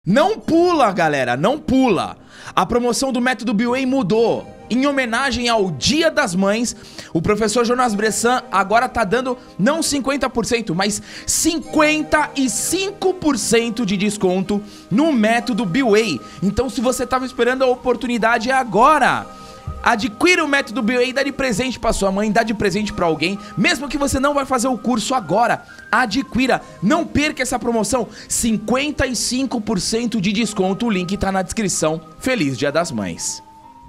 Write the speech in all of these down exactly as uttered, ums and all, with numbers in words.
Não pula, galera, não pula. A promoção do Método Biway mudou. Em homenagem ao Dia das Mães, o professor Jonas Bressan agora tá dando não cinquenta por cento, mas cinquenta e cinco por cento de desconto no Método Biway. Então, se você tava esperando a oportunidade, é agora. Adquira o Método Biway e dá de presente para sua mãe, dá de presente para alguém, mesmo que você não vai fazer o curso agora. Adquira, não perca essa promoção, cinquenta e cinco por cento de desconto, o link tá na descrição. Feliz Dia das Mães.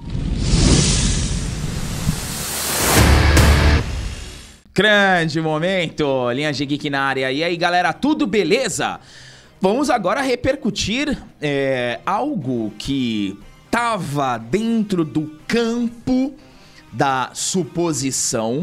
Grande momento, Linha de Geek na área. E aí, galera, tudo beleza? Vamos agora repercutir é, algo que tava dentro do campo da suposição,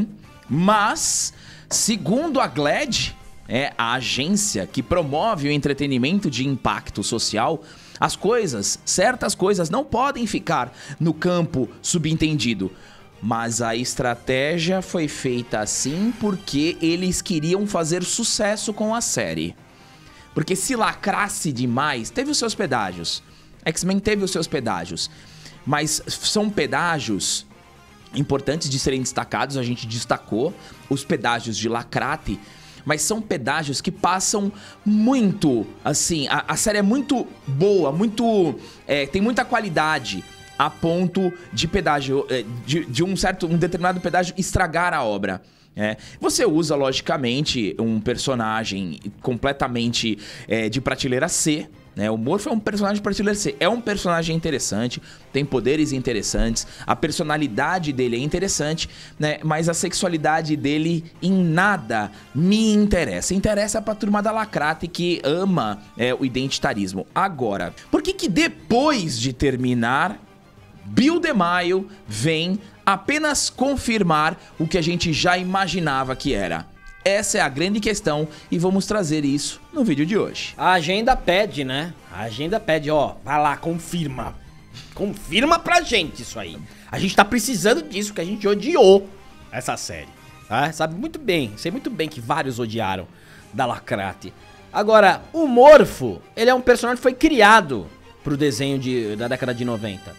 mas, segundo a GLAAD, é a agência que promove o entretenimento de impacto social, as coisas, certas coisas não podem ficar no campo subentendido. Mas a estratégia foi feita assim porque eles queriam fazer sucesso com a série. Porque se lacrasse demais, teve os seus pedágios. X-Men teve os seus pedágios. Mas são pedágios importantes de serem destacados, a gente destacou os pedágios de lacrate, mas são pedágios que passam muito, assim, a, a série é muito boa, muito, é, tem muita qualidade, a ponto de pedágio, de, de um certo, um determinado pedágio estragar a obra. É. Você usa, logicamente, um personagem completamente é, de prateleira C, né? O Morpho é um personagem de prateleira C, é um personagem interessante, tem poderes interessantes, a personalidade dele é interessante, né? Mas a sexualidade dele em nada me interessa. Interessa pra turma da lacrate que ama é, o identitarismo. Agora, por que que depois de terminar, Bill DeMaio vem apenas confirmar o que a gente já imaginava que era? Essa é a grande questão e vamos trazer isso no vídeo de hoje. A agenda pede, né? A agenda pede, ó, vai lá, confirma. Confirma pra gente isso aí. A gente tá precisando disso, que a gente odiou essa série, tá? Sabe muito bem, sei muito bem que vários odiaram da lacrate. Agora, o Morpho, ele é um personagem que foi criado pro desenho de, da década de noventa.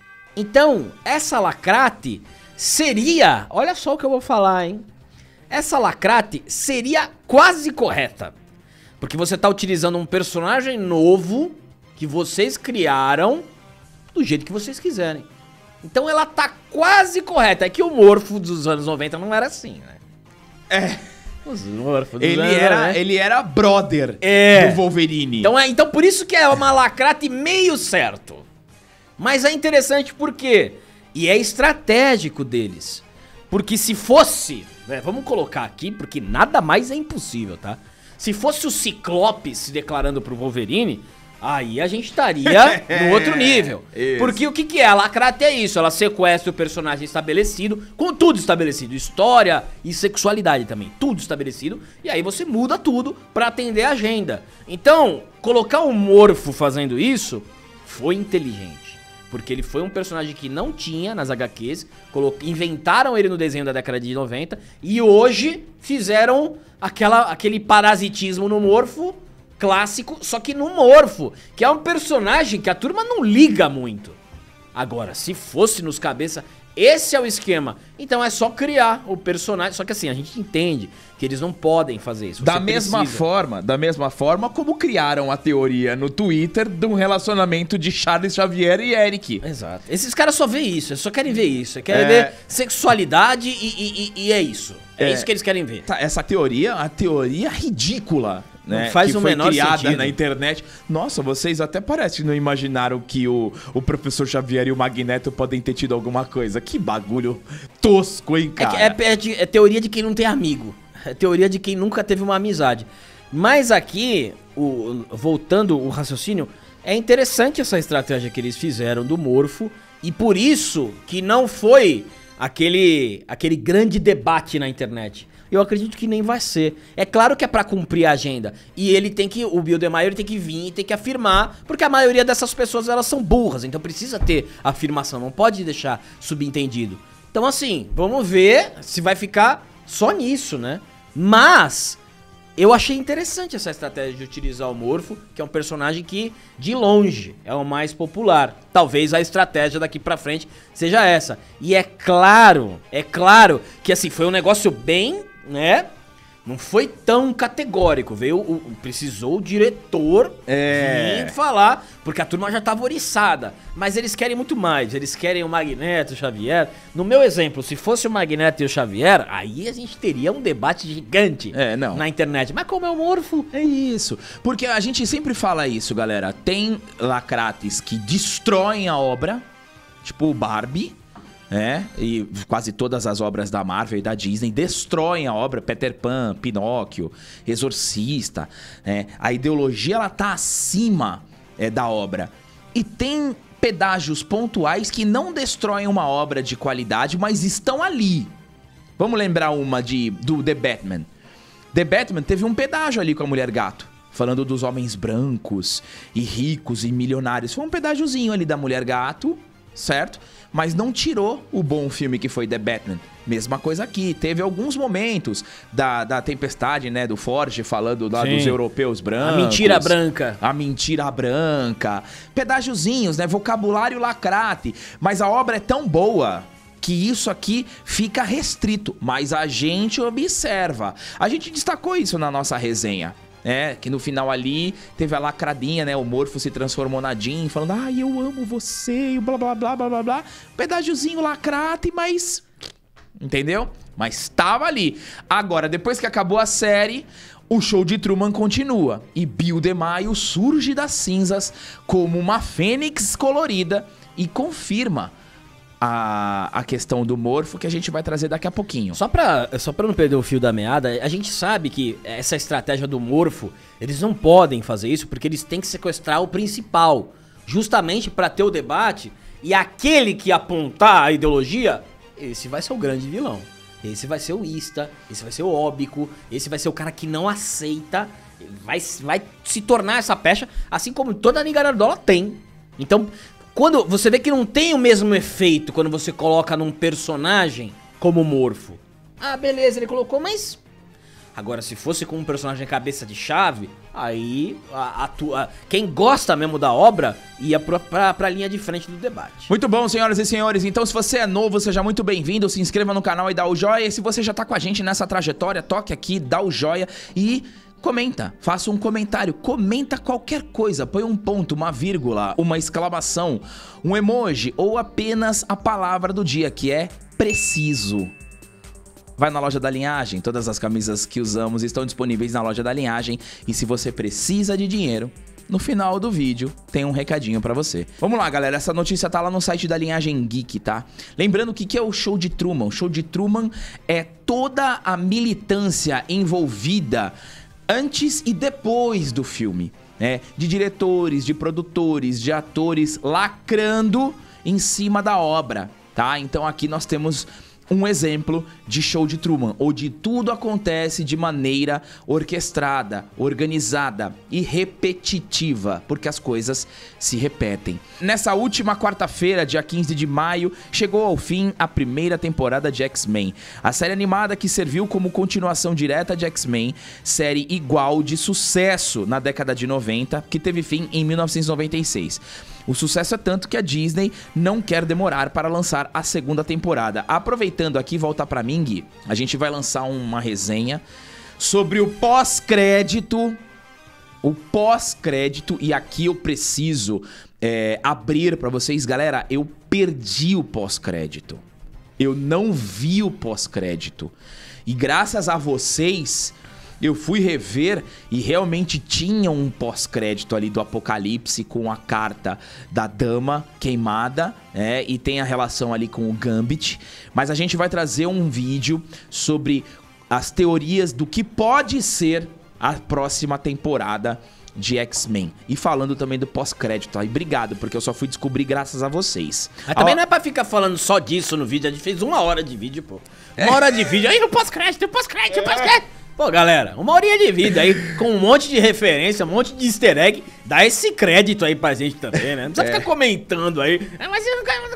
Então, essa lacrate seria, olha só o que eu vou falar, hein? Essa lacrate seria quase correta. Porque você tá utilizando um personagem novo que vocês criaram do jeito que vocês quiserem. Então ela tá quase correta. É que o Morpho dos anos noventa não era assim, né? É. Os Morpho dos ele, anos, era, né? ele era brother é. do Wolverine. Então, é, então por isso que é uma lacrate meio certo. Mas é interessante por quê? E é estratégico deles. Porque se fosse, né, vamos colocar aqui, porque nada mais é impossível, tá? Se fosse o Ciclope se declarando pro Wolverine, aí a gente estaria no outro nível. Isso. Porque o que que é? A lacrate é isso, ela sequestra o personagem estabelecido, com tudo estabelecido, história e sexualidade também, tudo estabelecido, e aí você muda tudo pra atender a agenda. Então, colocar o Morpho fazendo isso foi inteligente. Porque ele foi um personagem que não tinha nas agá quês, inventaram ele no desenho da década de noventa e hoje fizeram aquela, aquele parasitismo no Morpho clássico, só que no Morpho, que é um personagem que a turma não liga muito. Agora, se fosse nos cabeça, esse é o esquema. Então é só criar o personagem, só que assim, a gente entende que eles não podem fazer isso. Da mesma precisa. forma, da mesma forma como criaram a teoria no Twitter de um relacionamento de Charles Xavier e Eric. Exato. Esses caras só veem isso, eles só querem ver isso. Querem É. ver sexualidade e, e, e, e é isso. É, é isso que eles querem ver. Tá, essa teoria, a teoria ridícula, né? Não faz que o foi menor criada sentido. na internet. Nossa, vocês até parece que não imaginaram que o, o professor Xavier e o Magneto podem ter tido alguma coisa. Que bagulho tosco, hein, cara? É, que é, é, de- é teoria de quem não tem amigo. É teoria de quem nunca teve uma amizade. Mas aqui, o, voltando o raciocínio, é interessante essa estratégia que eles fizeram do Morpho. E por isso que não foi aquele, aquele grande debate na internet. Eu acredito que nem vai ser. É claro que é pra cumprir a agenda. E ele tem que, o Bill DeMaio ele tem que vir e tem que afirmar, porque a maioria dessas pessoas elas são burras, então precisa ter afirmação, não pode deixar subentendido. Então assim, vamos ver se vai ficar só nisso, né? Mas eu achei interessante essa estratégia de utilizar o Morpho, que é um personagem que, de longe, é o mais popular. Talvez a estratégia daqui pra frente seja essa. E é claro, é claro que assim, foi um negócio bem, né? Não foi tão categórico, veio o, o- precisou o diretor É. vir falar, porque a turma já tava oriçada. Mas eles querem muito mais, eles querem o Magneto, o Xavier. No meu exemplo, se fosse o Magneto e o Xavier, aí a gente teria um debate gigante É, não. na internet. Mas como é o Morpho? É isso. Porque a gente sempre fala isso, galera. Tem lacrates que destroem a obra, tipo o Barbie, né? E quase todas as obras da Marvel e da Disney destroem a obra. Peter Pan, Pinóquio, Exorcista, né? A ideologia, ela tá acima é, da obra. E tem pedágios pontuais que não destroem uma obra de qualidade, mas estão ali. Vamos lembrar uma de, do The Batman. The Batman teve um pedágio ali com a Mulher Gato, falando dos homens brancos e ricos e milionários. Foi um pedágiozinho ali da Mulher Gato, certo? Mas não tirou o bom filme que foi The Batman. Mesma coisa aqui, teve alguns momentos da, da tempestade, né, do Forge, falando lá Sim. dos europeus brancos. A mentira branca. A mentira branca. Pedágiozinhos, né, vocabulário lacrate. Mas a obra é tão boa que isso aqui fica restrito, mas a gente observa. A gente destacou isso na nossa resenha, né? Que no final ali teve a lacradinha, né? O Morpho se transformou na Jean, falando, ai, eu amo você, e blá, blá, blá, blá, blá, blá. Pedágiozinho lacrate, mas... Entendeu? Mas tava ali. Agora, depois que acabou a série, o show de Truman continua. E Bill DeMaio surge das cinzas como uma fênix colorida e confirma A, a questão do Morpho, que a gente vai trazer daqui a pouquinho. Só pra, só pra não perder o fio da meada, a gente sabe que essa estratégia do Morpho, eles não podem fazer isso porque eles têm que sequestrar o principal. Justamente pra ter o debate e aquele que apontar a ideologia, esse vai ser o grande vilão. Esse vai ser o Ista, esse vai ser o Óbico, esse vai ser o cara que não aceita, vai, vai se tornar essa pecha, assim como toda a Nigarandola tem. Então... Quando você vê que não tem o mesmo efeito quando você coloca num personagem como o Morpho. Ah, beleza, ele colocou, mas... Agora, se fosse com um personagem cabeça de chave, aí a, a, a, quem gosta mesmo da obra ia pra, pra, pra linha de frente do debate. Muito bom, senhoras e senhores. Então, se você é novo, seja muito bem-vindo. Se inscreva no canal e dá o joia. E se você já tá com a gente nessa trajetória, toque aqui, dá o joia e... comenta, faça um comentário, comenta qualquer coisa, põe um ponto, uma vírgula, uma exclamação, um emoji ou apenas a palavra do dia, que é preciso. Vai na loja da Linhagem, todas as camisas que usamos estão disponíveis na loja da Linhagem e se você precisa de dinheiro, no final do vídeo tem um recadinho pra você. Vamos lá, galera, essa notícia tá lá no site da Linhagem Geek, tá? Lembrando que que é o show de Truman? O show de Truman é toda a militância envolvida antes e depois do filme, né? De diretores, de produtores, de atores lacrando em cima da obra, tá? Então aqui nós temos um exemplo de show de Truman, onde tudo acontece de maneira orquestrada, organizada e repetitiva, porque as coisas se repetem. Nessa última quarta-feira, dia quinze de maio, chegou ao fim a primeira temporada de X-Men, a série animada que serviu como continuação direta de X-Men, série igual de sucesso na década de noventa, que teve fim em mil novecentos e noventa e seis. O sucesso é tanto que a Disney não quer demorar para lançar a segunda temporada. Aproveitando aqui, volta pra mim, Gui, a gente vai lançar uma resenha sobre o pós-crédito. O pós-crédito, e aqui eu preciso é, abrir pra vocês, galera, eu perdi o pós-crédito. Eu não vi o pós-crédito. E graças a vocês... eu fui rever e realmente tinha um pós-crédito ali do Apocalipse com a carta da Dama queimada, né? E tem a relação ali com o Gambit. Mas a gente vai trazer um vídeo sobre as teorias do que pode ser a próxima temporada de X-Men. E falando também do pós-crédito. Aí, obrigado, porque eu só fui descobrir graças a vocês. Mas também Ó, não é pra ficar falando só disso no vídeo, a gente fez uma hora de vídeo, pô. Uma hora de vídeo, aí o pós-crédito, o pós-crédito, o pós-crédito. Pô, galera, uma horinha de vídeo aí, com um monte de referência, um monte de easter egg, dá esse crédito aí pra gente também, né? Não precisa É. ficar comentando aí. Ah, mas eu não quero...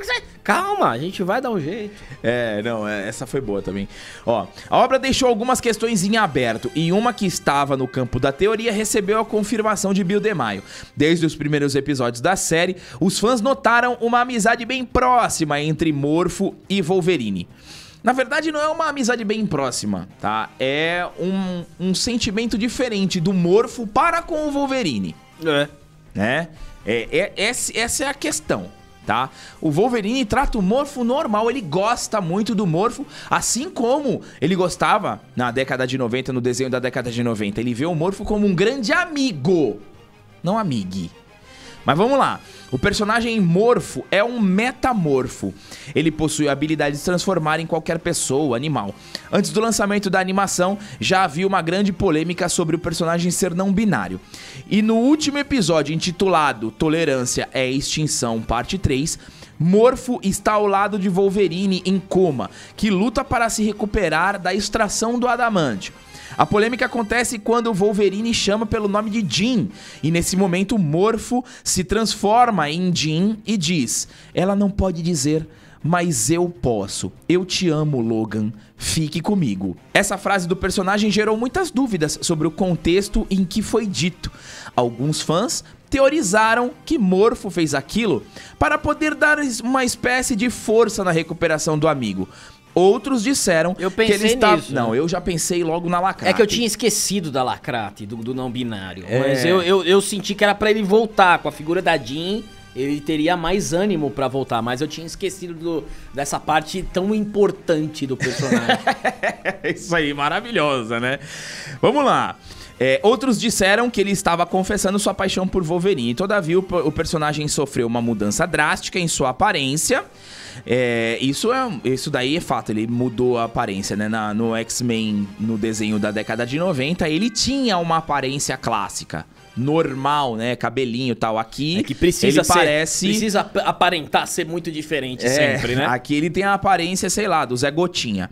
Calma, a gente vai dar um jeito. É, não, essa foi boa também. Ó, a obra deixou algumas questões em aberto e uma que estava no campo da teoria recebeu a confirmação de Bill DeMaio. Desde os primeiros episódios da série, os fãs notaram uma amizade bem próxima entre Morpho e Wolverine. Na verdade, não é uma amizade bem próxima, tá? É um, um sentimento diferente do Morpho para com o Wolverine. É. Né? É, é, essa, essa é a questão. Tá? O Wolverine trata o Morpho normal, ele gosta muito do Morpho, assim como ele gostava na década de noventa, no desenho da década de noventa. Ele vê o Morpho como um grande amigo, não amigue. Mas vamos lá, o personagem Morpho é um metamorfo. Ele possui a habilidade de se transformar em qualquer pessoa, animal. Antes do lançamento da animação, já havia uma grande polêmica sobre o personagem ser não binário. E no último episódio, intitulado Tolerância é Extinção, parte três, Morpho está ao lado de Wolverine em coma, que luta para se recuperar da extração do adamantio. A polêmica acontece quando o Wolverine chama pelo nome de Jean, e nesse momento Morpho se transforma em Jean e diz: ela não pode dizer, mas eu posso. Eu te amo, Logan. Fique comigo. Essa frase do personagem gerou muitas dúvidas sobre o contexto em que foi dito. Alguns fãs teorizaram que Morpho fez aquilo para poder dar uma espécie de força na recuperação do amigo. Outros disseram eu pensei que ele está... nisso. Não, eu já pensei logo na Lacrate. É que eu tinha esquecido da Lacrate, do, do não binário. É. Mas eu, eu, eu senti que era pra ele voltar com a figura da Jean. Ele teria mais ânimo pra voltar, mas eu tinha esquecido do, dessa parte tão importante do personagem. Isso aí, maravilhosa, né? Vamos lá. É, outros disseram que ele estava confessando sua paixão por Wolverine. Todavia, o, o personagem sofreu uma mudança drástica em sua aparência. É, isso, é, isso daí é fato, ele mudou a aparência, né? Na, no X-Men, no desenho da década de noventa, ele tinha uma aparência clássica, normal, né? Cabelinho e tal. Aqui, é que precisa ele ser, parece... precisa aparentar ser muito diferente é, sempre, né? Aqui ele tem a aparência, sei lá, do Zé Gotinha.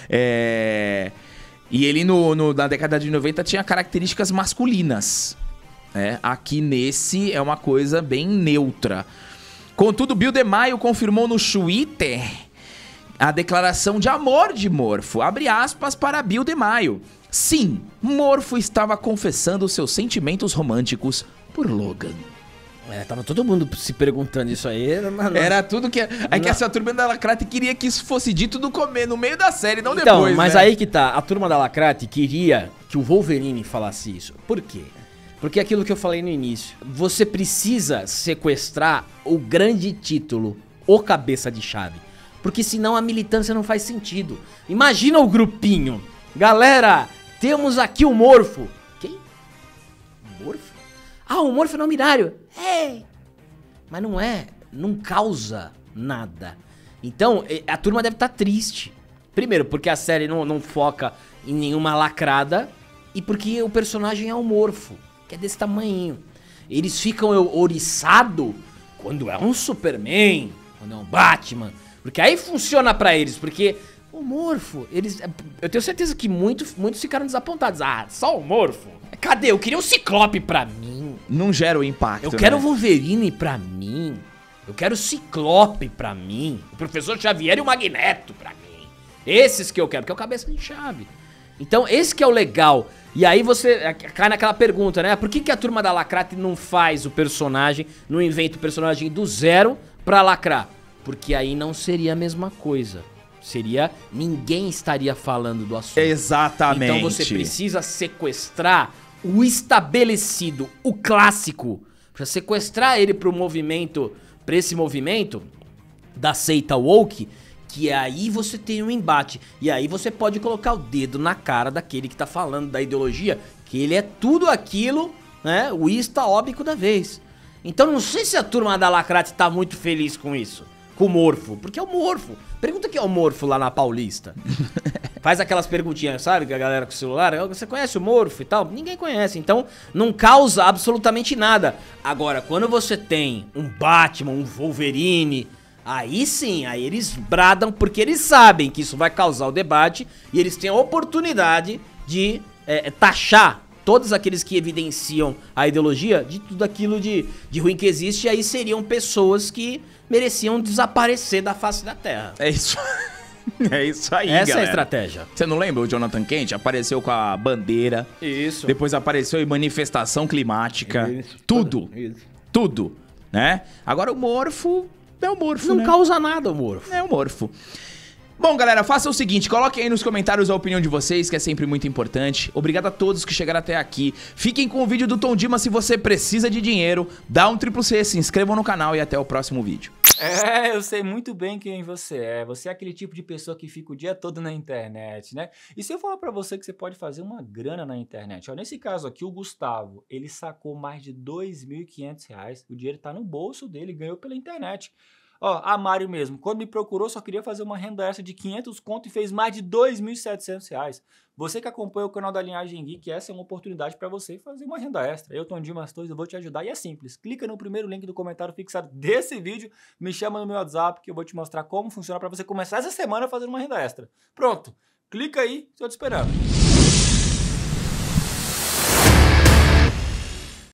É... E ele, no, no, na década de noventa, tinha características masculinas. Né? Aqui nesse é uma coisa bem neutra. Contudo, Bill DeMaio confirmou no Twitter a declaração de amor de Morpho. Abre aspas para Bill DeMaio. Sim, Morpho estava confessando seus sentimentos românticos por Logan. É, tava todo mundo se perguntando isso aí. Mas não... Era tudo que... É que essa turma da Lacrate queria que isso fosse dito no, come... no meio da série, não então, depois, mas né? aí que tá. A turma da Lacrate queria que o Wolverine falasse isso. Por quê? Porque é aquilo que eu falei no início. Você precisa sequestrar o grande título, o Cabeça de Chave. Porque senão a militância não faz sentido. Imagina o grupinho. Galera, temos aqui o Morpho. Quem? Morpho? Ah, o Morpho não binário. É. Mas não é. Não causa nada. Então, a turma deve estar triste. Primeiro, porque a série não, não foca em nenhuma lacrada. E porque o personagem é o Morpho, que é desse tamanho. Eles ficam ouriçados quando é um Superman, quando é um Batman. Porque aí funciona pra eles, porque o Morpho, eles... Eu tenho certeza que muitos, muitos ficaram desapontados. Ah, só o Morpho? Cadê? Eu queria um Ciclope pra mim. Não gera o impacto, Eu quero o né? Wolverine pra mim. Eu quero o Ciclope pra mim. O Professor Xavier e o Magneto pra mim. Esses que eu quero, que é o Cabeça de Chave. Então, esse que é o legal. E aí você cai naquela pergunta, né? Por que, que a turma da Lacrate não faz o personagem, não inventa o personagem do zero pra lacrar? Porque aí não seria a mesma coisa. Seria... Ninguém estaria falando do assunto. Exatamente. Então você precisa sequestrar o estabelecido, o clássico. Pra sequestrar ele pro movimento... Pra esse movimento da seita woke... Que aí você tem um embate. E aí você pode colocar o dedo na cara daquele que tá falando da ideologia, que ele é tudo aquilo, né? O ista óbico da vez. Então não sei se a turma da Lacrate tá muito feliz com isso. Com o Morpho. Porque é o Morpho. Pergunta que é o Morpho lá na Paulista. Faz aquelas perguntinhas, sabe? Que a galera com o celular. Você conhece o Morpho e tal? Ninguém conhece. Então não causa absolutamente nada. Agora, quando você tem um Batman, um Wolverine... Aí sim, aí eles bradam porque eles sabem que isso vai causar o debate e eles têm a oportunidade de é, taxar todos aqueles que evidenciam a ideologia de tudo aquilo de, de ruim que existe, e aí seriam pessoas que mereciam desaparecer da face da Terra. É isso. É isso aí, Essa galera. é a estratégia. Você não lembra o Jonathan Kent? Apareceu com a bandeira. Isso. Depois apareceu em manifestação climática. Isso. Tudo. Isso. Tudo. Né? Agora o morfo é o morfo, Não né? causa nada, amor. É o morfo. Bom, galera, faça o seguinte, coloquem aí nos comentários a opinião de vocês, que é sempre muito importante. Obrigado a todos que chegaram até aqui. Fiquem com o vídeo do Tom Dima se você precisa de dinheiro. Dá um triplo C, se inscrevam no canal e até o próximo vídeo. É, eu sei muito bem quem você é. Você é aquele tipo de pessoa que fica o dia todo na internet, né? E se eu falar pra você que você pode fazer uma grana na internet? Ó, nesse caso aqui, o Gustavo, ele sacou mais de dois mil e quinhentos reais. O dinheiro tá no bolso dele, ganhou pela internet. Ó, a Mário mesmo, quando me procurou, só queria fazer uma renda extra de quinhentos conto e fez mais de dois mil e setecentos reais. Você que acompanha o canal da Linhagem Geek, essa é uma oportunidade para você fazer uma renda extra. Eu, Tom Dimas Torres, eu vou te ajudar e é simples. Clica no primeiro link do comentário fixado desse vídeo, me chama no meu WhatsApp que eu vou te mostrar como funciona para você começar essa semana fazendo uma renda extra. Pronto, clica aí, estou te esperando.